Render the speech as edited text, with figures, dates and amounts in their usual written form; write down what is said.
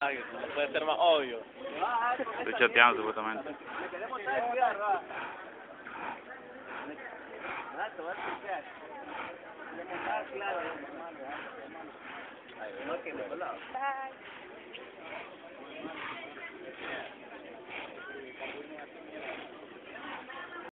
Ay, no puede ser más obvio. Estoy chateando supuestamente. Me queremos estar de cuidar, va. Alto, alto, ya. Le contaba claro, hermano, hermano. Ay, no, que me colaba. Bye.